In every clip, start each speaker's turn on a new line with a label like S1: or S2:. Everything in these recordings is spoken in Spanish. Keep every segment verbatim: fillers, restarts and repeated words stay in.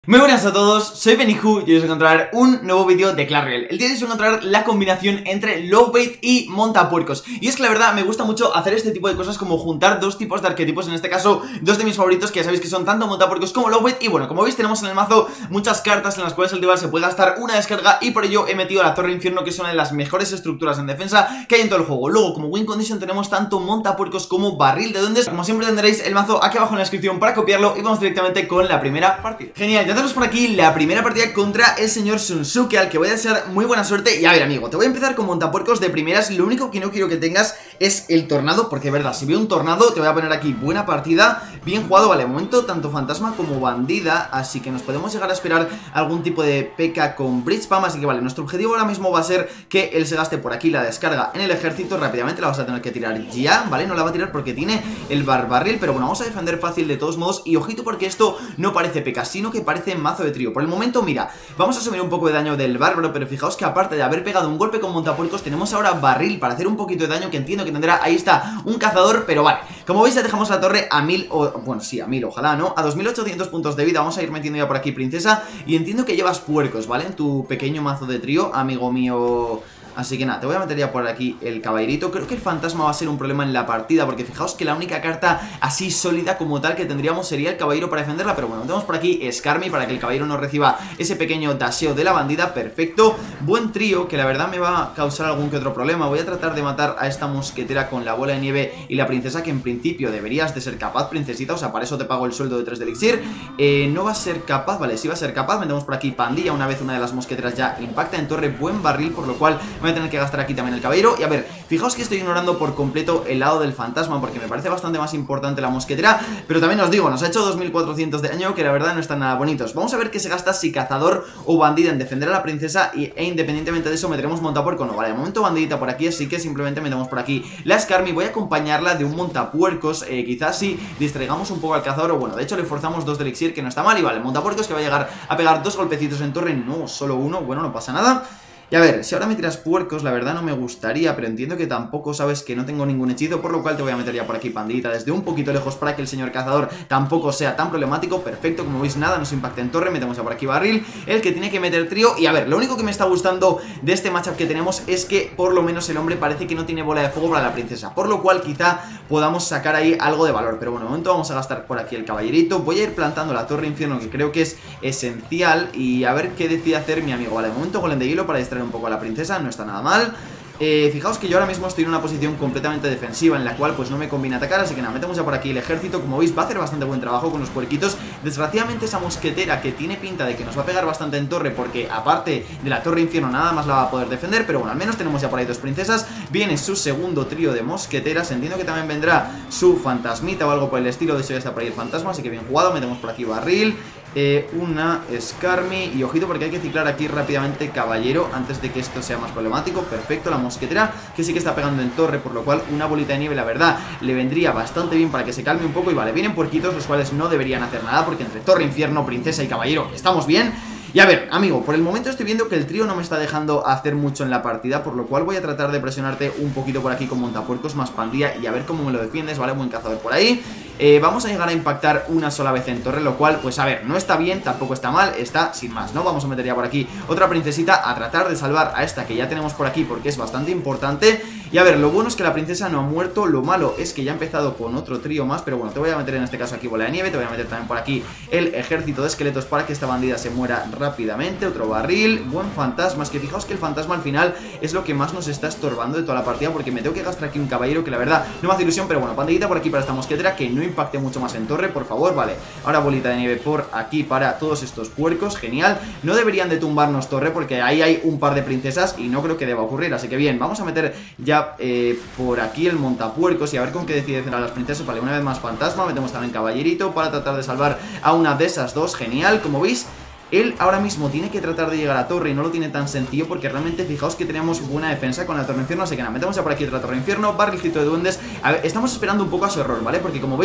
S1: Muy buenas a todos, soy Benihu y hoy os voy a encontrar un nuevo vídeo de Clash Royale. El día de hoy os voy a encontrar la combinación entre Logbait y Montapuercos. Y es que la verdad me gusta mucho hacer este tipo de cosas, como juntar dos tipos de arquetipos, en este caso dos de mis favoritos, que ya sabéis que son tanto Montapuercos como Logbait. Y bueno, como veis tenemos en el mazo muchas cartas en las cuales el rival se puede gastar una descarga, y por ello he metido a la Torre Infierno, que es una de las mejores estructuras en defensa que hay en todo el juego. Luego, como win condition, tenemos tanto Montapuercos como Barril de Duendes. Como siempre tendréis el mazo aquí abajo en la descripción para copiarlo, y vamos directamente con la primera partida. Genial, ya tenemos por aquí la primera partida contra el señor Sunsuke, al que voy a desear muy buena suerte. Y a ver, amigo, te voy a empezar con Montapuercos de primeras. Lo único que no quiero que tengas es el tornado, porque de verdad, si veo un tornado te voy a poner aquí buena partida, bien jugado. Vale, de momento tanto fantasma como bandida, así que nos podemos llegar a esperar algún tipo de P K con Bridge Spam. Así que vale, nuestro objetivo ahora mismo va a ser que él se gaste por aquí la descarga en el ejército. Rápidamente la vas a tener que tirar ya, ¿vale? No la va a tirar porque tiene el barbarril, pero bueno, vamos a defender fácil de todos modos. Y ojito, porque esto no parece P K, sino que parece mazo de trío. Por el momento, mira, vamos a asumir un poco de daño del bárbaro, pero fijaos que aparte de haber pegado un golpe con Montapuercos, tenemos ahora barril para hacer un poquito de daño, que entiendo que tendrá, ahí está, un cazador. Pero vale, como veis ya dejamos la torre a mil, o bueno, sí, a mil, ojalá, ¿no? A dos mil ochocientos puntos de vida. Vamos a ir metiendo ya por aquí princesa, y entiendo que llevas puercos, ¿vale? En tu pequeño mazo de trío, amigo mío. Así que nada, te voy a meter ya por aquí el caballerito. Creo que el fantasma va a ser un problema en la partida, porque fijaos que la única carta así sólida como tal que tendríamos sería el caballero para defenderla. Pero bueno, tenemos por aquí Skarmy para que el caballero no reciba ese pequeño dasheo de la bandida. Perfecto, buen trío, que la verdad me va a causar algún que otro problema. Voy a tratar de matar a esta mosquetera con la bola de nieve y la princesa, que en principio deberías de ser capaz, princesita. O sea, para eso te pago el sueldo de tres de elixir. eh, No va a ser capaz, vale, sí va a ser capaz. Metemos por aquí pandilla, una vez una de las mosqueteras ya impacta en torre. Buen barril, por lo cual voy a tener que gastar aquí también el caballero. Y a ver, fijaos que estoy ignorando por completo el lado del fantasma, porque me parece bastante más importante la mosquetera. Pero también os digo, nos ha hecho dos mil cuatrocientos de daño, que la verdad no están nada bonitos. Vamos a ver qué se gasta si cazador o bandida en defender a la princesa, y, e independientemente de eso meteremos montapuerco. No, vale, de momento bandidita por aquí, así que simplemente metemos por aquí la Skarmy. Voy a acompañarla de un montapuercos, eh, quizás si distraigamos un poco al cazador, o bueno, de hecho le forzamos dos de elixir, que no está mal. Y vale, montapuercos que va a llegar a pegar dos golpecitos en torre, no, solo uno, bueno, no pasa nada. Y a ver, si ahora me tiras puercos, la verdad no me gustaría, pero entiendo que tampoco sabes que no tengo ningún hechizo, por lo cual te voy a meter ya por aquí pandita desde un poquito lejos para que el señor cazador tampoco sea tan problemático. Perfecto, como veis nada, nos impacta en torre, metemos ya por aquí barril, el que tiene que meter trío. Y a ver, lo único que me está gustando de este matchup que tenemos es que por lo menos el hombre parece que no tiene bola de fuego para la princesa, por lo cual quizá podamos sacar ahí algo de valor. Pero bueno, de momento vamos a gastar por aquí el caballerito. Voy a ir plantando la torre infierno, que creo que es esencial, y a ver qué decide hacer mi amigo. Vale, de momento golem de hielo para distraer un poco a la princesa, no está nada mal. Eh, fijaos que yo ahora mismo estoy en una posición completamente defensiva, en la cual pues no me conviene atacar, así que nada, metemos ya por aquí el ejército. Como veis va a hacer bastante buen trabajo con los puerquitos. Desgraciadamente esa mosquetera, que tiene pinta de que nos va a pegar bastante en torre, porque aparte de la torre infierno nada más la va a poder defender. Pero bueno, al menos tenemos ya por ahí dos princesas. Viene su segundo trío de mosqueteras, entiendo que también vendrá su fantasmita o algo por el estilo. De hecho ya está por ahí el fantasma, así que bien jugado. Metemos por aquí barril, Eh, una Skarmy, y ojito porque hay que ciclar aquí rápidamente caballero antes de que esto sea más problemático. Perfecto, la mosquetera que sí que está pegando en torre, por lo cual una bolita de nieve la verdad le vendría bastante bien para que se calme un poco. Y vale, vienen puerquitos, los cuales no deberían hacer nada, porque entre torre, infierno, princesa y caballero estamos bien. Y a ver, amigo, por el momento estoy viendo que el trío no me está dejando hacer mucho en la partida, por lo cual voy a tratar de presionarte un poquito por aquí con montapuercos más pandilla, y a ver cómo me lo defiendes, ¿vale? Buen cazador por ahí. Eh, vamos a llegar a impactar una sola vez en torre, lo cual, pues a ver, no está bien, tampoco está mal, está sin más, ¿no? Vamos a meter ya por aquí otra princesita, a tratar de salvar a esta que ya tenemos por aquí, porque es bastante importante. Y a ver, lo bueno es que la princesa no ha muerto, lo malo es que ya ha empezado con otro trío más, pero bueno, te voy a meter en este caso aquí bola de nieve, te voy a meter también por aquí el ejército de esqueletos para que esta bandida se muera rápidamente. Otro barril, buen fantasma. Es que fijaos que el fantasma al final es lo que más nos está estorbando de toda la partida, porque me tengo que gastar aquí un caballero que la verdad no me hace ilusión. Pero bueno, pandillita por aquí para esta mosquetera, que no impacte mucho más en torre, por favor. Vale, ahora bolita de nieve por aquí para todos estos puercos, genial. No deberían de tumbarnos torre, porque ahí hay un par de princesas y no creo que deba ocurrir, así que bien, vamos a meter ya eh, por aquí el montapuercos y a ver con qué decide cerrar las princesas. Vale, una vez más fantasma, metemos también caballerito para tratar de salvar a una de esas dos, genial. Como veis, él ahora mismo tiene que tratar de llegar a torre y no lo tiene tan sencillo, porque realmente fijaos que tenemos buena defensa con la torre infierno. Así que nada, metemos ya por aquí otra torre infierno, barrilcito de duendes. A ver, estamos esperando un poco a su error, ¿vale? Porque como veis,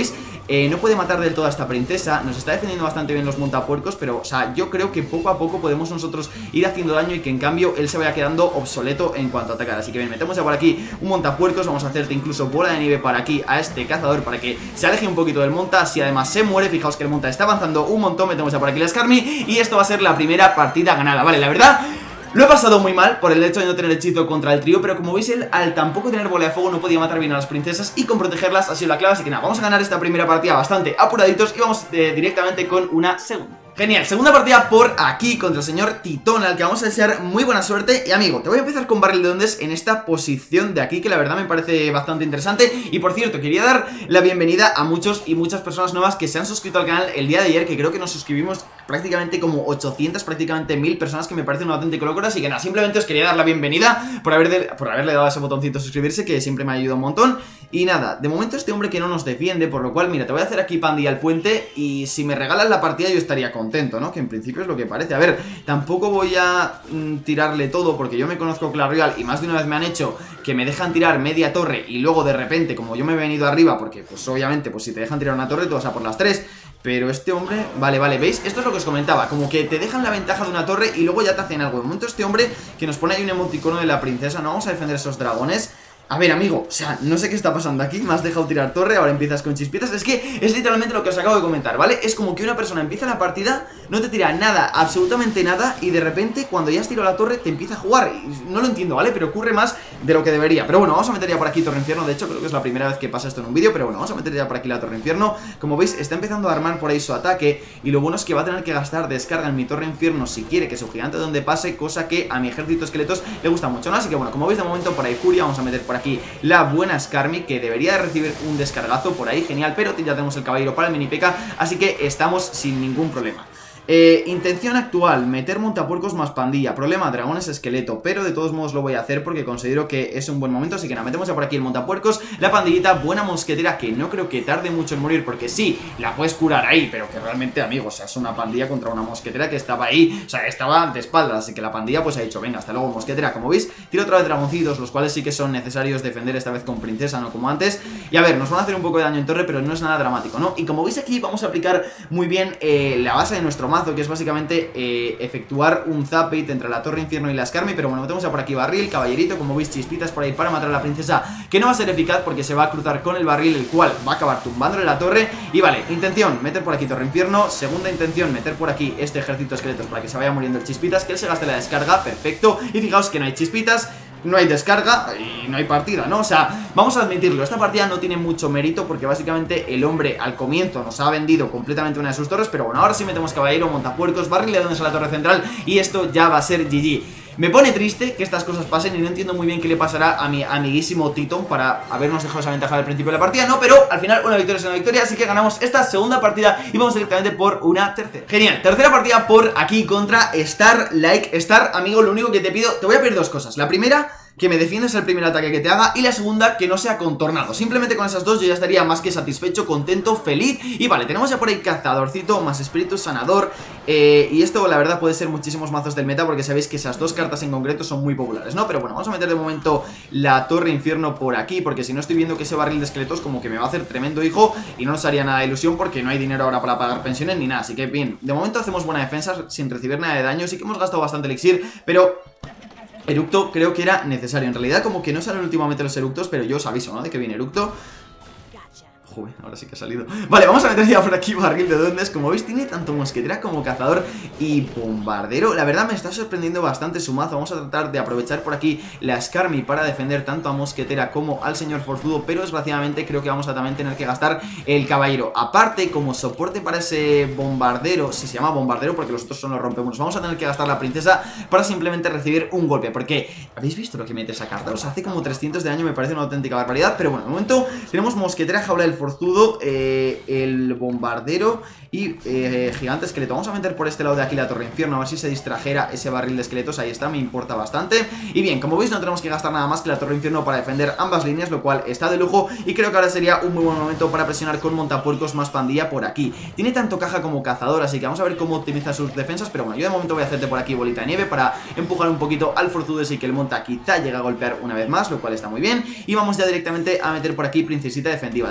S1: eh, no puede matar del todo a esta princesa. Nos está defendiendo bastante bien los montapuercos, pero, o sea, yo creo que poco a poco podemos nosotros ir haciendo daño y que en cambio él se vaya quedando obsoleto en cuanto a atacar. Así que bien, metemos ya por aquí un montapuercos. Vamos a hacerte incluso bola de nieve para aquí a este cazador para que se aleje un poquito del monta. Si además se muere, fijaos que el monta está avanzando un montón. Metemos ya por aquí la Skarmy y esto va a ser la primera partida ganada. Vale, la verdad, lo he pasado muy mal por el hecho de no tener hechizo contra el trío, pero como veis él al tampoco tener bola de fuego no podía matar bien a las princesas y con protegerlas ha sido la clave. Así que nada, vamos a ganar esta primera partida bastante apuraditos y vamos eh, directamente con una segunda. Genial, segunda partida por aquí contra el señor Titón, al que vamos a desear muy buena suerte. Y amigo, te voy a empezar con barril de ondas en esta posición de aquí, que la verdad me parece bastante interesante. Y por cierto, quería dar la bienvenida a muchos y muchas personas nuevas que se han suscrito al canal el día de ayer, que creo que nos suscribimos prácticamente como ochocientas, prácticamente mil personas, que me parece una auténtica locura. Así que nada, simplemente os quería dar la bienvenida por, haber de, por haberle dado ese botoncito de suscribirse, que siempre me ha ayudado un montón. Y nada, de momento este hombre que no nos defiende, por lo cual, mira, te voy a hacer aquí pandilla al puente y si me regalas la partida yo estaría contento, ¿no? Que en principio es lo que parece. A ver, tampoco voy a mm, tirarle todo porque yo me conozco Clash Royale y más de una vez me han hecho que me dejan tirar media torre y luego de repente, como yo me he venido arriba, porque pues obviamente, pues si te dejan tirar una torre, tú vas a por las tres. Pero este hombre, vale, vale, ¿veis? Esto es lo que os comentaba, como que te dejan la ventaja de una torre y luego ya te hacen algo. De momento este hombre que nos pone ahí un emoticono de la princesa, no vamos a defender esos dragones. A ver, amigo, o sea, no sé qué está pasando aquí. Me has dejado tirar torre, ahora empiezas con chispitas. Es que es literalmente lo que os acabo de comentar, ¿vale? Es como que una persona empieza la partida, no te tira nada, absolutamente nada, y de repente, cuando ya has tirado la torre, te empieza a jugar. No lo entiendo, ¿vale? Pero ocurre más de lo que debería. Pero bueno, vamos a meter ya por aquí torre infierno. De hecho, creo que es la primera vez que pasa esto en un vídeo. Pero bueno, vamos a meter ya por aquí la torre infierno. Como veis, está empezando a armar por ahí su ataque. Y lo bueno es que va a tener que gastar descarga en mi torre infierno si quiere que su gigante donde pase, cosa que a mi ejército de esqueletos le gusta mucho, ¿no? Así que bueno, como veis de momento por ahí furia. Vamos a meter por aquí la buena Skarmy, que debería de recibir un descargazo por ahí, genial, pero ya tenemos el caballero para el mini P K, así que estamos sin ningún problema. Eh, intención actual, meter montapuercos más pandilla. Problema, dragones esqueleto, pero de todos modos lo voy a hacer porque considero que es un buen momento. Así que nada, metemos ya por aquí el montapuercos, la pandillita, buena mosquetera, que no creo que tarde mucho en morir, porque sí, la puedes curar ahí, pero que realmente, amigos, o sea, es una pandilla contra una mosquetera que estaba ahí, o sea, estaba de espaldas. Así que la pandilla pues ha dicho, venga, hasta luego mosquetera. Como veis, tiro otra vez dragoncitos, los cuales sí que son necesarios defender esta vez con princesa, no como antes. Y a ver, nos van a hacer un poco de daño en torre, pero no es nada dramático, ¿no? Y como veis aquí vamos a aplicar muy bien eh, la base de nuestro mazo, que es básicamente eh, efectuar un zapate entre la torre infierno y la Skarmy. Pero bueno, metemos ya por aquí barril, caballerito, como veis chispitas por ahí para matar a la princesa, que no va a ser eficaz porque se va a cruzar con el barril, el cual va a acabar tumbándole la torre. Y vale, intención, meter por aquí torre infierno. Segunda intención, meter por aquí este ejército de esqueletos para que se vaya muriendo el chispitas, que él se gaste la descarga, perfecto. Y fijaos que no hay chispitas, no hay descarga y no hay partida, ¿no? O sea, vamos a admitirlo, esta partida no tiene mucho mérito porque básicamente el hombre al comienzo nos ha vendido completamente una de sus torres. Pero bueno, ahora sí metemos caballero, montapuercos, barril de donde a la torre central y esto ya va a ser G G. Me pone triste que estas cosas pasen y no entiendo muy bien qué le pasará a mi amiguísimo Titón para habernos dejado esa ventaja al principio de la partida, ¿no? Pero al final una victoria es una victoria, así que ganamos esta segunda partida y vamos directamente por una tercera. Genial, tercera partida por aquí contra Star Like Star. Amigo, lo único que te pido, te voy a pedir dos cosas. La primera, que me defiendas el primer ataque que te haga, y la segunda, que no sea contornado. Simplemente con esas dos yo ya estaría más que satisfecho, contento, feliz. Y vale, tenemos ya por ahí cazadorcito, más espíritu sanador, eh, y esto la verdad puede ser muchísimos mazos del meta, porque sabéis que esas dos cartas en concreto son muy populares, ¿no? Pero bueno, vamos a meter de momento la torre infierno por aquí, porque si no estoy viendo que ese barril de esqueletos como que me va a hacer tremendo hijo y no nos haría nada de ilusión porque no hay dinero ahora para pagar pensiones ni nada. Así que bien, de momento hacemos buena defensa sin recibir nada de daño. Sí que hemos gastado bastante elixir, pero eructo creo que era necesario. En realidad como que no salen últimamente los eructos, pero yo os aviso, ¿no? De que viene eructo. Joder, ahora sí que ha salido. Vale, vamos a meter ya por aquí barril de duendes. Como veis tiene tanto mosquetera como cazador y bombardero. La verdad me está sorprendiendo bastante su mazo. Vamos a tratar de aprovechar por aquí la Skarmy para defender tanto a mosquetera como al señor forzudo, pero desgraciadamente creo que vamos a también tener que gastar el caballero. Aparte, como soporte para ese bombardero, si se llama bombardero porque los otros son los rompemuros, vamos a tener que gastar la princesa para simplemente recibir un golpe. Porque, ¿habéis visto lo que mete esa carta? O sea, hace como trescientos de daño, me parece una auténtica barbaridad. Pero bueno, de momento tenemos mosquetera, jaula del forzudo, eh, el bombardero y eh, gigante esqueleto. Vamos a meter por este lado de aquí la torre infierno, a ver si se distrajera ese barril de esqueletos. Ahí está, me importa bastante. Y bien, como veis no tenemos que gastar nada más que la torre infierno para defender ambas líneas, lo cual está de lujo. Y creo que ahora sería un muy buen momento para presionar con montapuercos más pandilla por aquí. Tiene tanto caja como cazador, así que vamos a ver cómo optimiza sus defensas. Pero bueno, yo de momento voy a hacerte por aquí bolita de nieve para empujar un poquito al forzudo y que el monta quizá llegue a golpear una vez más, lo cual está muy bien. Y vamos ya directamente a meter por aquí princesita defensiva. Desgraciadamente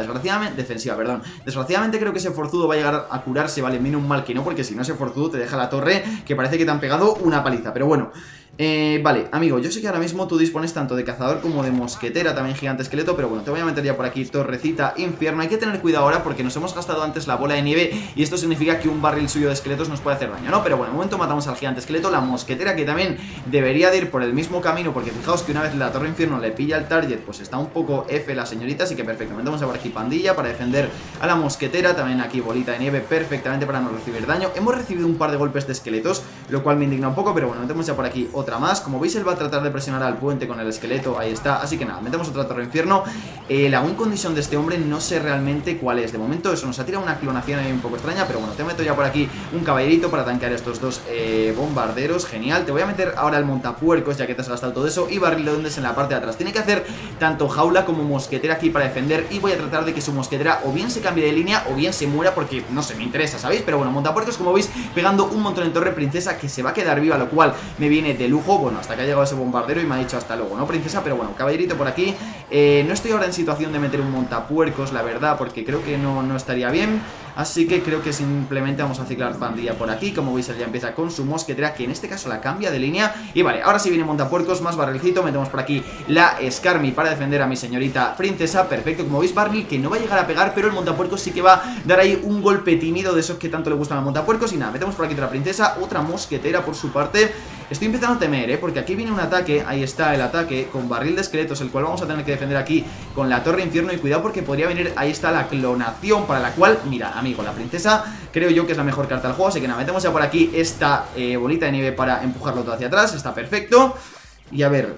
S1: desgraciadamente, defensiva, perdón, desgraciadamente creo que ese forzudo va a llegar a curarse, vale, menos mal que no, porque si no ese forzudo te deja la torre, que parece que te han pegado una paliza, pero bueno. Eh, vale, amigo, yo sé que ahora mismo tú dispones tanto de cazador como de mosquetera, también gigante esqueleto, pero bueno, te voy a meter ya por aquí torrecita infierno. Hay que tener cuidado ahora porque nos hemos gastado antes la bola de nieve y esto significa que un barril suyo de esqueletos nos puede hacer daño, ¿no? Pero bueno, de momento matamos al gigante esqueleto, la mosquetera que también debería de ir por el mismo camino, porque fijaos que una vez la torre infierno le pilla el target, pues está un poco F la señorita, así que perfecto, metemos por aquí pandilla para defender a la mosquetera, también aquí bolita de nieve perfectamente para no recibir daño. Hemos recibido un par de golpes de esqueletos, lo cual me indigna un poco, pero bueno, metemos ya por aquí otra más. Como veis, él va a tratar de presionar al puente con el esqueleto, ahí está, así que nada, metemos otra torre infierno. eh, La win condition de este hombre no sé realmente cuál es, de momento eso, nos ha tirado una clonación ahí un poco extraña, pero bueno, te meto ya por aquí un caballerito para tanquear estos dos eh, bombarderos, genial. Te voy a meter ahora el montapuercos, ya que te has gastado todo eso, y barril de duendes en la parte de atrás. Tiene que hacer tanto jaula como mosquetera aquí para defender, y voy a tratar de que su mosquetera o bien se cambie de línea o bien se muera, porque no sé, me interesa, ¿sabéis? Pero bueno, montapuercos, como veis, pegando un montón en torre. Princesa que se va a quedar viva, lo cual me viene de lujo, bueno, hasta que ha llegado ese bombardero y me ha dicho hasta luego, ¿no, princesa? Pero bueno, caballerito por aquí. eh, No estoy ahora en situación de meter un montapuercos, la verdad, porque creo que no, no estaría bien. Así que creo que simplemente vamos a ciclar pandilla por aquí. Como veis, él ya empieza con su mosquetera, que en este caso la cambia de línea. Y vale, ahora sí viene montapuercos, más barrilcito. Metemos por aquí la Skarmy para defender a mi señorita princesa. Perfecto, como veis, barril que no va a llegar a pegar, pero el montapuercos sí que va a dar ahí un golpe tímido de esos que tanto le gustan a montapuercos. Y nada, metemos por aquí otra princesa, otra mosquetera por su parte. Estoy empezando a temer, ¿eh? Porque aquí viene un ataque, ahí está el ataque, con barril de esqueletos, el cual vamos a tener que defender aquí con la torre infierno. Y cuidado porque podría venir, ahí está la clonación, para la cual, mira, amigo, la princesa creo yo que es la mejor carta del juego. Así que nada, metemos ya por aquí esta eh, bolita de nieve para empujarlo todo hacia atrás, está perfecto. Y a ver,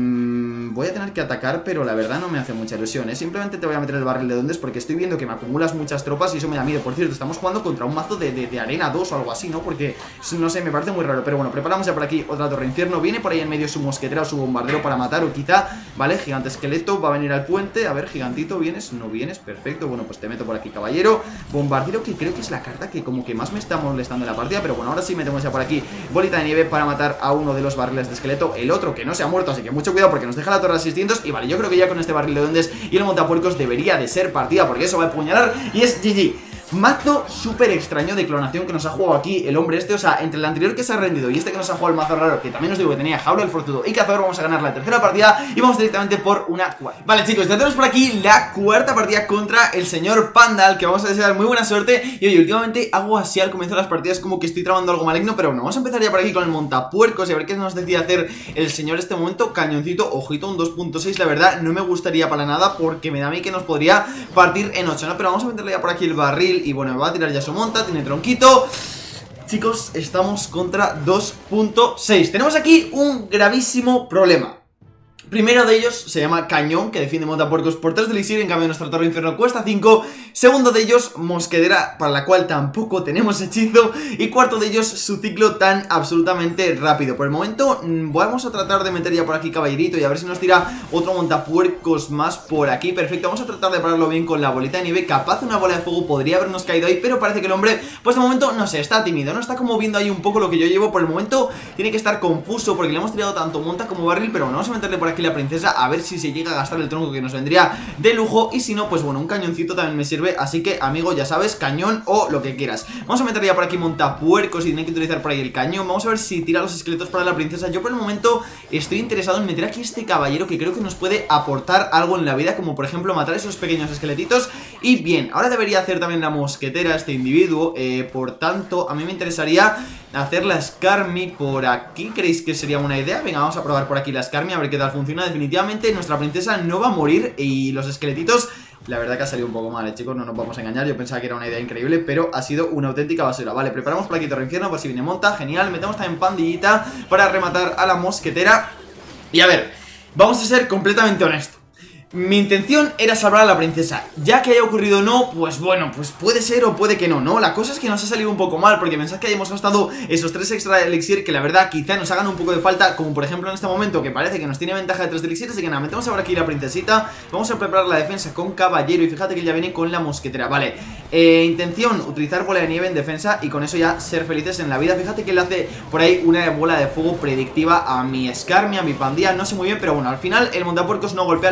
S1: mmm, voy a tener que atacar, pero la verdad no me hace mucha ilusión, ¿eh? Simplemente te voy a meter el barril de duendes porque estoy viendo que me acumulas muchas tropas y eso me da miedo. Por cierto, estamos jugando contra un mazo de, de, de arena dos o algo así, ¿no? Porque, no sé, me parece muy raro. Pero bueno, preparamos ya por aquí otra torre infierno. Viene por ahí en medio su mosquetera o su bombardero para matar, o quizá, ¿vale? Gigante esqueleto va a venir al puente. A ver, gigantito, ¿vienes? No vienes, perfecto. Bueno, pues te meto por aquí, caballero. Bombardero, que creo que es la carta que como que más me está molestando en la partida. Pero bueno, ahora sí metemos ya por aquí bolita de nieve para matar a uno de los barriles de esqueleto. El otro que no se ha muerto, así que mucho cuidado porque nos deja la torre a seiscientos. Y vale, yo creo que ya con este barril de duendes y el montapuercos debería de ser partida, porque eso va a apuñalar y es G G. Mazo súper extraño de clonación que nos ha jugado aquí el hombre este. O sea, entre el anterior que se ha rendido y este que nos ha jugado el mazo raro, que también os digo que tenía jaula, el forzudo y cazador, vamos a ganar la tercera partida y vamos directamente por una cuarta. Vale, chicos, ya tenemos por aquí la cuarta partida contra el señor Panda, al que vamos a desear muy buena suerte. Y oye, últimamente hago así al comienzo de las partidas como que estoy tramando algo maligno, pero bueno, vamos a empezar ya por aquí con el montapuercos y a ver qué nos decide hacer el señor este momento. Cañoncito, ojito, un dos punto seis, la verdad no me gustaría para nada porque me da a mí que nos podría partir en ocho, ¿no? Pero vamos a meterle ya por aquí el barril y bueno, me va a tirar ya su monta, tiene tronquito. Chicos, estamos contra dos punto seis. Tenemos aquí un gravísimo problema. Primero de ellos se llama Cañón, que defiende montapuercos por tres de elixir, en cambio nuestra torre infierno cuesta cinco. Segundo de ellos, Mosquedera, para la cual tampoco tenemos hechizo. Y cuarto de ellos, su ciclo tan absolutamente rápido. Por el momento, mmm, vamos a tratar de meter ya por aquí caballerito y a ver si nos tira otro montapuercos más por aquí. Perfecto, vamos a tratar de pararlo bien con la bolita de nieve. Capaz una bola de fuego podría habernos caído ahí, pero parece que el hombre, pues de momento, no sé, está tímido, no está como viendo ahí un poco lo que yo llevo. Por el momento tiene que estar confuso porque le hemos tirado tanto monta como barril, pero bueno, vamos a meterle por aquí la princesa a ver si se llega a gastar el tronco, que nos vendría de lujo. Y si no, pues bueno, un cañoncito también me sirve. Así que, amigo, ya sabes, cañón o lo que quieras. Vamos a meter ya por aquí montapuercos y tiene que utilizar por ahí el cañón. Vamos a ver si tira los esqueletos para la princesa. Yo por el momento estoy interesado en meter aquí este caballero, que creo que nos puede aportar algo en la vida, como por ejemplo matar esos pequeños esqueletitos. Y bien, ahora debería hacer también la mosquetera este individuo, eh, por tanto, a mí me interesaría hacer la Skarmy por aquí. ¿Creéis que sería una idea? Venga, vamos a probar por aquí la Skarmy, a ver qué tal funciona. Definitivamente nuestra princesa no va a morir y los esqueletitos, la verdad que ha salido un poco mal, eh, chicos, no nos vamos a engañar. Yo pensaba que era una idea increíble, pero ha sido una auténtica basura. Vale, preparamos por aquí torre infierno, por si viene monta, genial. Metemos también pandillita para rematar a la mosquetera. Y a ver, vamos a ser completamente honestos. Mi intención era salvar a la princesa. Ya que haya ocurrido o no, pues bueno, pues puede ser o puede que no, ¿no? La cosa es que nos ha salido un poco mal, porque pensad que hayamos gastado esos tres extra de elixir, que la verdad quizá nos hagan un poco de falta, como por ejemplo en este momento, que parece que nos tiene ventaja de tres de elixir. Así que nada, metemos ahora aquí la princesita. Vamos a preparar la defensa con caballero y fíjate que ya viene con la mosquetera. Vale, eh, intención, utilizar bola de nieve en defensa y con eso ya ser felices en la vida. Fíjate que le hace por ahí una bola de fuego predictiva a mi Skarmy, a mi pandilla, no sé muy bien, pero bueno, al final el montapuercos no golpea, lo que sí que golpea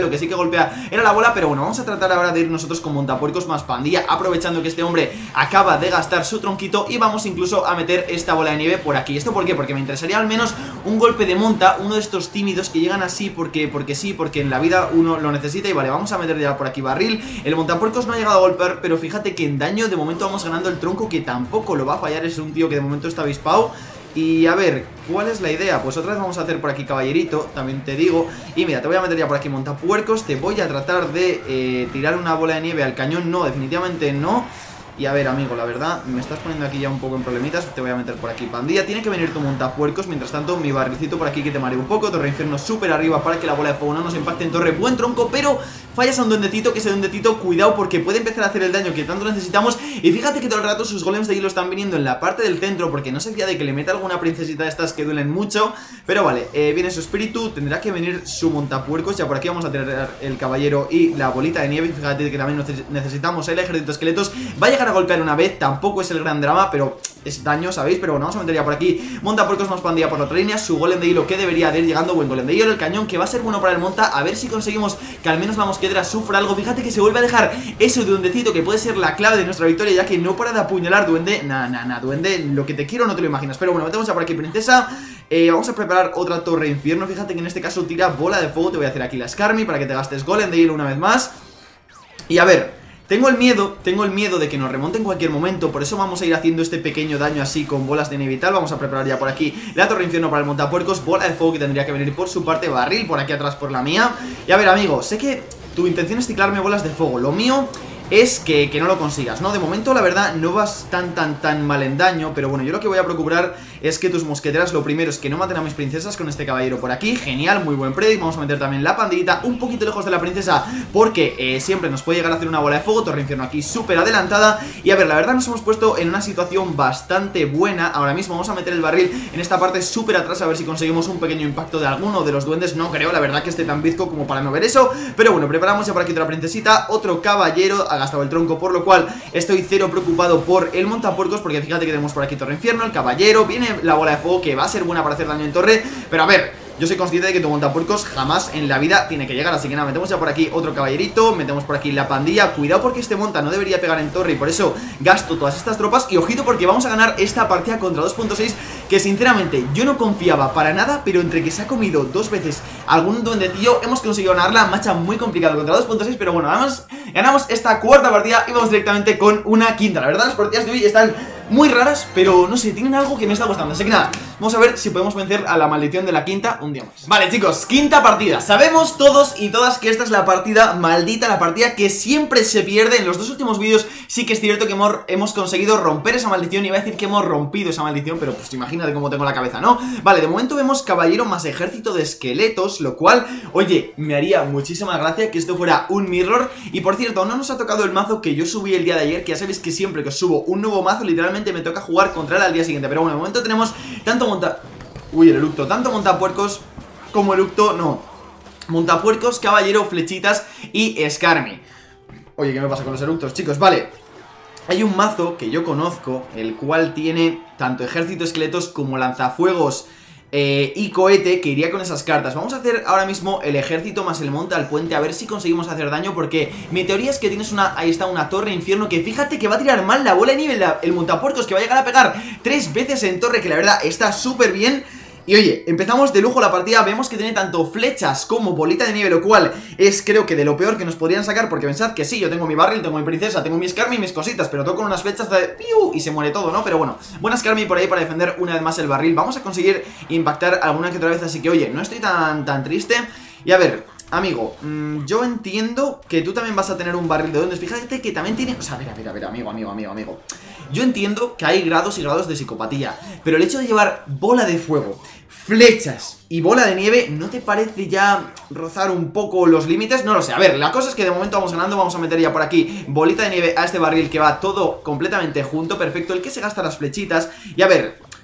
S1: golpea era la bola. Pero bueno, vamos a tratar ahora de ir nosotros con montapuercos más pandilla, aprovechando que este hombre acaba de gastar su tronquito, y vamos incluso a meter esta bola de nieve por aquí. ¿Esto por qué? Porque me interesaría al menos un golpe de monta, uno de estos tímidos que llegan así porque, porque sí, porque en la vida uno lo necesita. Y vale, vamos a meter ya por aquí barril. El montapuercos no ha llegado a golpear, pero fíjate que en daño de momento vamos ganando el tronco, que tampoco lo va a fallar. Es un tío que de momento está avispado. Y a ver, ¿cuál es la idea? Pues otra vez vamos a hacer por aquí caballerito, también te digo. Y mira, te voy a meter ya por aquí montapuercos. Te voy a tratar de eh, tirar una bola de nieve al cañón. No, definitivamente no. Y a ver, amigo, la verdad, me estás poniendo aquí ya un poco en problemitas. Te voy a meter por aquí pandilla. Tiene que venir tu montapuercos. Mientras tanto, mi barrilcito por aquí que te mareo un poco. Torre infierno súper arriba para que la bola de fuego no nos impacte en torre. Buen tronco, pero fallas a un duendecito, que ese duendecito, cuidado, porque puede empezar a hacer el daño que tanto necesitamos. Y fíjate que todo el rato sus golems de hilo están viniendo en la parte del centro, porque no se fía de que le meta alguna princesita de estas que duelen mucho. Pero vale, eh, viene su espíritu. Tendrá que venir su montapuercos. Ya por aquí vamos a tener el caballero y la bolita de nieve. Y fíjate que también necesitamos el ejército de esqueletos. Va a llegar a golpear una vez. Tampoco es el gran drama, pero es daño, ¿sabéis? Pero bueno, vamos a meter ya por aquí montapuercos más pandilla por la otra línea. Su golem de hilo que debería de ir llegando. Buen golem de hilo, el cañón que va a ser bueno para el monta. A ver si conseguimos que al menos la mosquetera sufra algo. Fíjate que se vuelve a dejar ese duendecito que puede ser la clave de nuestra victoria, ya que no para de apuñalar. Duende, nah, nah, nah, duende, lo que te quiero no te lo imaginas. Pero bueno, metemos ya por aquí princesa. eh, Vamos a preparar otra torre infierno. Fíjate que en este caso tira bola de fuego. Te voy a hacer aquí la Skarmy para que te gastes golem de hilo una vez más. Y a ver, Tengo el miedo, tengo el miedo de que nos remonte en cualquier momento. Por eso vamos a ir haciendo este pequeño daño así con bolas de nieve y tal. Vamos a preparar ya por aquí la torre infierno para el montapuercos. Bola de fuego que tendría que venir por su parte. Barril por aquí atrás por la mía. Y a ver, amigo, sé que tu intención es ciclarme bolas de fuego. Lo mío es que, que no lo consigas, ¿no? De momento, la verdad, no vas tan, tan, tan mal en daño. Pero bueno, yo lo que voy a procurar es que tus mosqueteras, lo primero es que no maten a mis princesas con este caballero por aquí. Genial, muy buen predict. Vamos a meter también la pandillita un poquito lejos de la princesa, porque eh, siempre nos puede llegar a hacer una bola de fuego. Torre infierno aquí súper adelantada. Y a ver, la verdad nos hemos puesto en una situación bastante buena. Ahora mismo vamos a meter el barril en esta parte súper atrás, a ver si conseguimos un pequeño impacto de alguno de los duendes. No creo, la verdad, que esté tan bizco como para no ver eso. Pero bueno, preparamos ya por aquí otra princesita. Otro caballero, ha gastado el tronco, por lo cual estoy cero preocupado por el montapuercos, porque fíjate que tenemos por aquí torre infierno, el caballero, viene la bola de fuego que va a ser buena para hacer daño en torre. Pero a ver, yo soy consciente de que tu montapuercos jamás en la vida tiene que llegar, así que nada, metemos ya por aquí otro caballerito, metemos por aquí la pandilla. Cuidado porque este monta no debería pegar en torre y por eso gasto todas estas tropas. Y ojito porque vamos a ganar esta partida contra dos punto seis, que sinceramente yo no confiaba para nada, pero entre que se ha comido dos veces algún duendecillo hemos conseguido ganarla. Macha muy complicado contra dos punto seis, pero bueno, ganamos, ganamos esta cuarta partida y vamos directamente con una quinta. La verdad, las partidas de hoy están muy raras, pero no sé, tienen algo que me está gustando. Así que nada, vamos a ver si podemos vencer a la maldición de la quinta un día más. Vale, chicos, quinta partida. Sabemos todos y todas que esta es la partida maldita, la partida que siempre se pierde. En los dos últimos vídeos sí que es cierto que hemos, hemos conseguido romper esa maldición. Iba a decir que hemos rompido esa maldición, pero pues imagínate cómo tengo la cabeza, ¿no? Vale, de momento vemos caballero más ejército de esqueletos, lo cual, oye, me haría muchísima gracia que esto fuera un mirror. Y por cierto, no nos ha tocado el mazo que yo subí el día de ayer, que ya sabéis que siempre que os subo un nuevo mazo, literalmente me toca jugar contra él al día siguiente. Pero bueno, de momento tenemos tanto monta... Uy, el eructo, tanto montapuercos como eructo, no, montapuercos, caballero, flechitas y Skarmy. Oye, ¿qué me pasa con los eructos, chicos? Vale, hay un mazo que yo conozco, el cual tiene tanto ejército esqueletos como lanzafuegos Eh, y cohete, que iría con esas cartas. Vamos a hacer ahora mismo el ejército más el monte al puente, a ver si conseguimos hacer daño, porque mi teoría es que tienes una, ahí está, una torre infierno, que fíjate que va a tirar mal la bola de nieve, la, el montapuercos, que va a llegar a pegar tres veces en torre, que la verdad está súper bien. Y oye, empezamos de lujo la partida. Vemos que tiene tanto flechas como bolita de nieve, lo cual es, creo que, de lo peor que nos podrían sacar, porque pensad que sí, yo tengo mi barril, tengo mi princesa, tengo mi Skarmy y mis cositas, pero toco unas flechas de ¡piu! Y se muere todo, ¿no? Pero bueno, buena Skarmy por ahí para defender una vez más el barril. Vamos a conseguir impactar alguna que otra vez, así que oye, no estoy tan, tan triste. Y a ver, amigo, mmm, yo entiendo que tú también vas a tener un barril de duendes. Fíjate que también tiene... O sea, a ver, a ver, a ver, amigo, amigo, amigo, amigo. Yo entiendo que hay grados y grados de psicopatía, pero el hecho de llevar bola de fuego, flechas y bola de nieve, ¿no te parece ya rozar un poco los límites? No lo sé, a ver, la cosa es que de momento vamos ganando. Vamos a meter ya por aquí bolita de nieve a este barril, que va todo completamente junto, perfecto, el que se gasta las flechitas. Y a ver,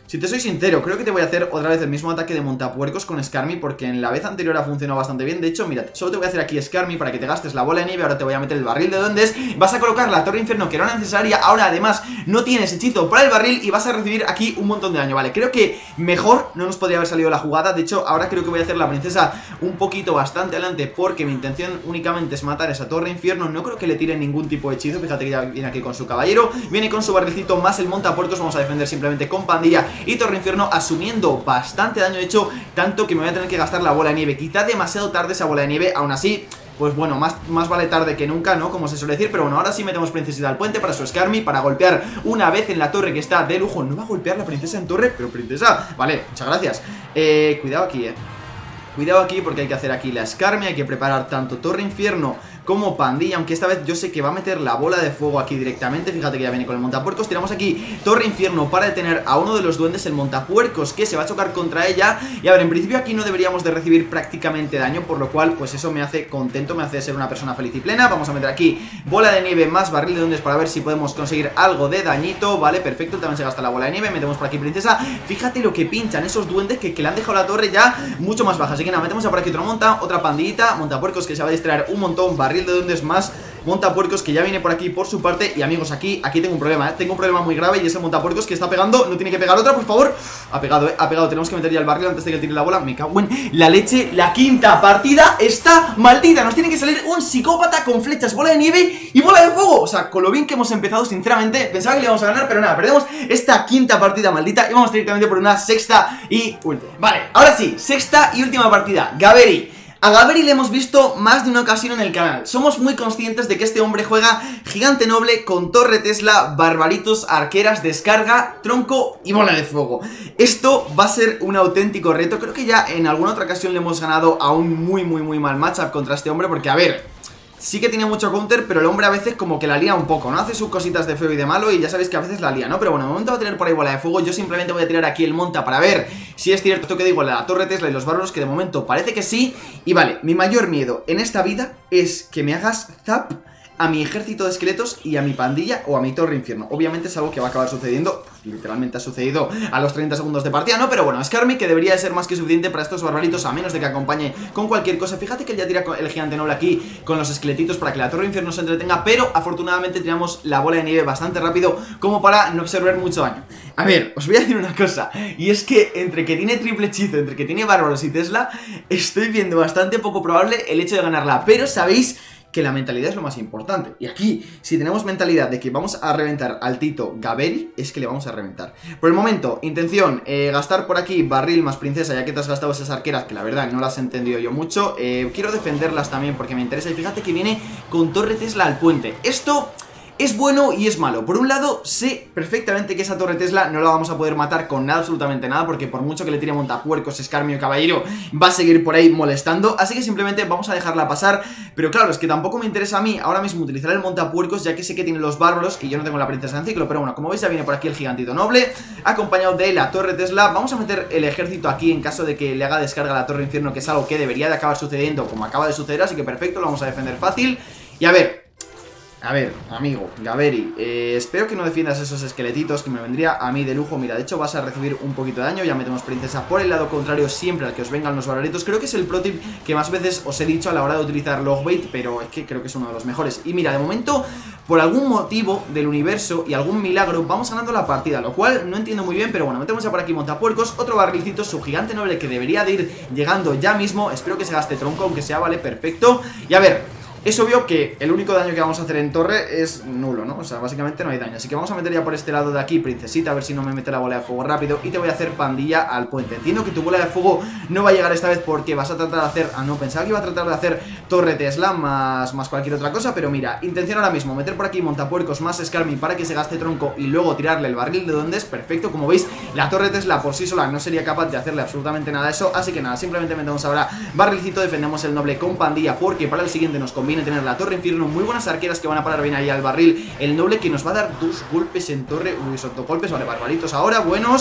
S1: Si te soy sincero, creo que te voy a hacer otra vez el mismo ataque de montapuercos con Skarmy, porque en la vez anterior ha funcionado bastante bien. De hecho, mira, solo te voy a hacer aquí Skarmy para que te gastes la bola de nieve. Ahora te voy a meter el barril de duendes. Vas a colocar la torre infierno que era necesaria. Ahora además no tienes hechizo para el barril y vas a recibir aquí un montón de daño, ¿vale? Creo que mejor no nos podría haber salido la jugada. De hecho, ahora creo que voy a hacer la princesa un poquito bastante adelante, porque mi intención únicamente es matar esa torre infierno. No creo que le tire ningún tipo de hechizo. Fíjate que ya viene aquí con su caballero, viene con su barrilcito más el montapuercos. Vamos a defender simplemente con pandilla y torre infierno, asumiendo bastante daño. De hecho, tanto que me voy a tener que gastar la bola de nieve. Quizá demasiado tarde esa bola de nieve, aún así, pues bueno, más, más vale tarde que nunca, ¿no? Como se suele decir. Pero bueno, ahora sí metemos princesita al puente para su Skarmy, para golpear una vez en la torre, que está de lujo. No va a golpear la princesa en torre, pero princesa, vale, muchas gracias. eh, Cuidado aquí, eh Cuidado aquí porque hay que hacer aquí la Skarmy. Hay que preparar tanto torre infierno como pandilla, aunque esta vez yo sé que va a meter la bola de fuego aquí directamente. Fíjate que ya viene con el montapuercos. Tiramos aquí torre infierno para detener a uno de los duendes, el montapuercos, que se va a chocar contra ella. Y a ver, en principio aquí no deberíamos de recibir prácticamente daño, por lo cual pues eso me hace contento, me hace ser una persona feliz y plena. Vamos a meter aquí bola de nieve más barril de duendes para ver si podemos conseguir algo de dañito. Vale, perfecto, también se gasta la bola de nieve. Metemos por aquí princesa. Fíjate lo que pinchan esos duendes que, que le han dejado la torre ya mucho más baja. Así que nada, metemos por aquí otra monta, otra pandillita, montapuercos que se va a distraer un montón, barril de duendes más montapuercos que ya viene por aquí por su parte. Y amigos, aquí, aquí tengo un problema, ¿eh? Tengo un problema muy grave y es el montapuercos que está pegando. No tiene que pegar otra, por favor. Ha pegado, ¿eh? Ha pegado, tenemos que meter ya el barril antes de que tire la bola. Me cago en la leche. La quinta partida está maldita. Nos tiene que salir un psicópata con flechas, bola de nieve y bola de fuego. O sea, con lo bien que hemos empezado, sinceramente pensaba que le íbamos a ganar, pero nada, perdemos esta quinta partida maldita y vamos directamente por una sexta y última. Vale, ahora sí, sexta y última partida. Gaberi. A Gaberi le hemos visto más de una ocasión en el canal. Somos muy conscientes de que este hombre juega gigante noble con torre Tesla, barbaritos, arqueras, descarga, tronco y bola de fuego. Esto va a ser un auténtico reto. Creo que ya en alguna otra ocasión le hemos ganado a un muy muy muy mal matchup contra este hombre, porque a ver, sí que tiene mucho counter, pero el hombre a veces como que la lía un poco, ¿no? Hace sus cositas de feo y de malo y ya sabéis que a veces la lía, ¿no? Pero bueno, de momento va a tener por ahí bola de fuego. Yo simplemente voy a tirar aquí el monta para ver si es cierto esto que digo, la torre Tesla y los bárbaros, que de momento parece que sí. Y vale, mi mayor miedo en esta vida es que me hagas zap a mi ejército de esqueletos y a mi pandilla o a mi torre infierno. Obviamente es algo que va a acabar sucediendo, literalmente ha sucedido a los treinta segundos de partida, ¿no? Pero bueno, Skarmy, que debería de ser más que suficiente para estos barbaritos, a menos de que acompañe con cualquier cosa. Fíjate que él ya tira el gigante noble aquí con los esqueletitos para que la torre infierno se entretenga, pero afortunadamente tiramos la bola de nieve bastante rápido como para no absorber mucho daño. A ver, os voy a decir una cosa, y es que entre que tiene triple hechizo, entre que tiene bárbaros y Tesla, estoy viendo bastante poco probable el hecho de ganarla, pero sabéis que la mentalidad es lo más importante. Y aquí, si tenemos mentalidad de que vamos a reventar al Tito Gaberi, es que le vamos a reventar. Por el momento, intención, eh, gastar por aquí barril más princesa, ya que te has gastado esas arqueras, que la verdad no las he entendido yo mucho. eh, Quiero defenderlas también porque me interesa. Y fíjate que viene con torre Tesla al puente. Esto es bueno y es malo. Por un lado, sé perfectamente que esa torre Tesla no la vamos a poder matar con nada, absolutamente nada, porque por mucho que le tire montapuercos, Skarmy o caballero, va a seguir por ahí molestando. Así que simplemente vamos a dejarla pasar. Pero claro, es que tampoco me interesa a mí ahora mismo utilizar el montapuercos, ya que sé que tiene los bárbaros y yo no tengo la princesa en ciclo. Pero bueno, como veis ya viene por aquí el gigantito noble, acompañado de la torre Tesla. Vamos a meter el ejército aquí en caso de que le haga descarga a la torre infierno, que es algo que debería de acabar sucediendo como acaba de suceder. Así que perfecto, lo vamos a defender fácil. Y a ver... A ver, amigo, Gaberi, eh, espero que no defiendas esos esqueletitos, que me vendría a mí de lujo. Mira, de hecho vas a recibir un poquito de daño. Ya metemos princesa por el lado contrario siempre al que os vengan los barbaritos. Creo que es el pro tip que más veces os he dicho a la hora de utilizar Logbait, pero es que creo que es uno de los mejores. Y mira, de momento, por algún motivo del universo y algún milagro, vamos ganando la partida, lo cual no entiendo muy bien, pero bueno, metemos ya por aquí montapuercos, otro barrilcito, su gigante noble que debería de ir llegando ya mismo. Espero que se gaste tronco, aunque sea, vale, perfecto. Y a ver... es obvio que el único daño que vamos a hacer en torre es nulo, ¿no? O sea, básicamente no hay daño. Así que vamos a meter ya por este lado de aquí, princesita, a ver si no me mete la bola de fuego rápido. Y te voy a hacer pandilla al puente. Entiendo que tu bola de fuego no va a llegar esta vez porque vas a tratar de hacer... Ah, no, pensaba que iba a tratar de hacer torre Tesla más, más cualquier otra cosa. Pero mira, intención ahora mismo, meter por aquí montapuercos más Skarmy para que se gaste tronco y luego tirarle el barril de duendes. Perfecto, como veis, la torre Tesla por sí sola no sería capaz de hacerle absolutamente nada a eso. Así que nada, simplemente metemos ahora barrilcito, defendemos el noble con pandilla, porque para el siguiente nos conviene tener la torre infierno. Muy buenas arqueras que van a parar bien ahí al barril. El noble que nos va a dar dos golpes en torre. Uy, golpes, vale, barbaritos ahora, buenos.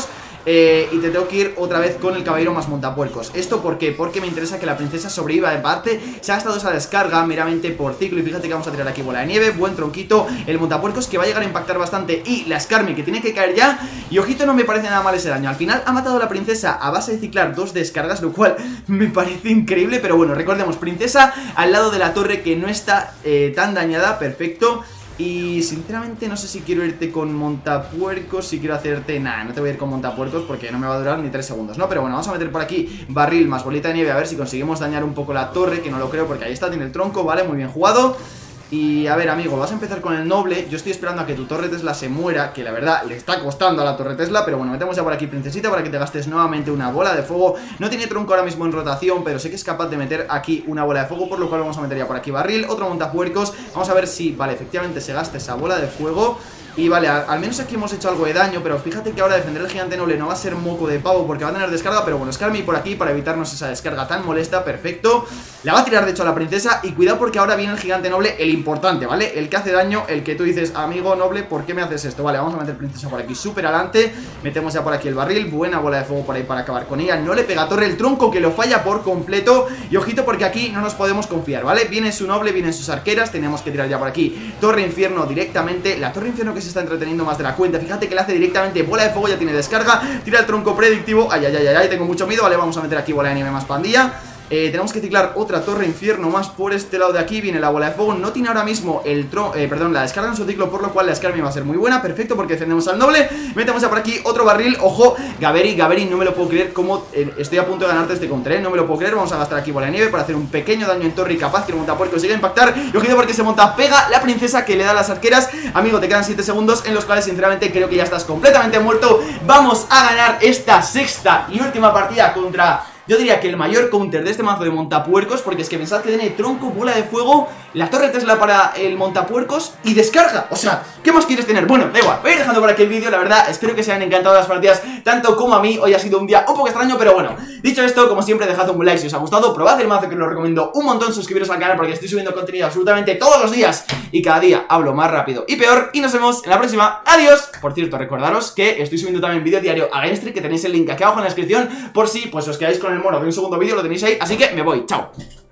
S1: eh, y te tengo que ir otra vez con el caballero más montapuercos. ¿Esto por qué? Porque me interesa que la princesa sobreviva. De parte, se ha gastado esa descarga meramente por ciclo. Y fíjate que vamos a tirar aquí bola de nieve, buen tronquito, el montapuercos que va a llegar a impactar bastante, y la Skarmy que tiene que caer ya. Y ojito, no me parece nada mal ese daño. Al final ha matado a la princesa a base de ciclar dos descargas, lo cual me parece increíble. Pero bueno, recordemos, princesa al lado de la torre que no está eh, tan dañada, perfecto. Y sinceramente no sé si quiero irte con montapuercos, si quiero hacerte... Nah, no te voy a ir con montapuercos porque no me va a durar ni tres segundos, ¿no? Pero bueno, vamos a meter por aquí barril más bolita de nieve, a ver si conseguimos dañar un poco la torre, que no lo creo porque ahí está, tiene el tronco, vale, muy bien jugado. Y a ver, amigo, vas a empezar con el noble. Yo estoy esperando a que tu torre Tesla se muera, que la verdad le está costando a la torre Tesla. Pero bueno, metemos ya por aquí princesita para que te gastes nuevamente una bola de fuego. No tiene tronco ahora mismo en rotación, pero sé que es capaz de meter aquí una bola de fuego, por lo cual vamos a meter ya por aquí barril, otro montapuercos. Vamos a ver si, vale, efectivamente se gasta esa bola de fuego. Y vale, al, al menos aquí hemos hecho algo de daño. Pero fíjate que ahora defender el gigante noble no va a ser moco de pavo porque va a tener descarga. Pero bueno, Skarmy por aquí para evitarnos esa descarga tan molesta, perfecto. La va a tirar de hecho a la princesa. Y cuidado porque ahora viene el gigante noble, el importante, ¿vale? El que hace daño, el que tú dices, amigo noble, ¿por qué me haces esto? Vale, vamos a meter princesa por aquí súper adelante. Metemos ya por aquí el barril, buena bola de fuego por ahí para acabar con ella. No le pega a torre, el tronco que lo falla por completo. Y ojito porque aquí no nos podemos confiar, ¿vale? Viene su noble, vienen sus arqueras. Tenemos que tirar ya por aquí torre infierno directamente. La torre infierno que se está entreteniendo más de la cuenta. Fíjate que le hace directamente bola de fuego, ya tiene descarga. Tira el tronco predictivo. Ay, ay, ay, ay, ay, tengo mucho miedo. Vale, vamos a meter aquí bola de nieve más pandilla. Eh, tenemos que ciclar otra torre infierno más por este lado de aquí. Viene la bola de fuego, no tiene ahora mismo el tron, eh, perdón, la descarga en su ciclo, por lo cual la Skarmy va a ser muy buena, perfecto, porque defendemos al noble. Metemos ya por aquí otro barril, ojo, Gaberi, Gaberi, no me lo puedo creer como eh, estoy a punto de ganarte este contra, ¿eh? No me lo puedo creer, vamos a gastar aquí bola de nieve para hacer un pequeño daño en torre y capaz que el montapuerco siga a impactar. Y ojito porque se monta, pega la princesa que le da las arqueras. Amigo, te quedan siete segundos en los cuales sinceramente creo que ya estás completamente muerto. Vamos a ganar esta sexta y última partida contra... yo diría que el mayor counter de este mazo de montapuercos, porque es que pensad que tiene tronco, bola de fuego, la torre Tesla para el montapuercos y descarga. O sea, ¿qué más quieres tener? Bueno, da igual, voy a ir dejando por aquí el vídeo, la verdad, espero que se hayan encantado las partidas, tanto como a mí. Hoy ha sido un día un poco extraño, pero bueno, dicho esto, como siempre, dejad un like si os ha gustado, probad el mazo que os lo recomiendo un montón, suscribiros al canal porque estoy subiendo contenido absolutamente todos los días y cada día hablo más rápido y peor, y nos vemos en la próxima. ¡Adiós! Por cierto, recordaros que estoy subiendo también vídeo diario a Game Street, que tenéis el link aquí abajo en la descripción, por si pues os quedáis con el mono de un segundo vídeo, lo tenéis ahí, así que me voy, chao.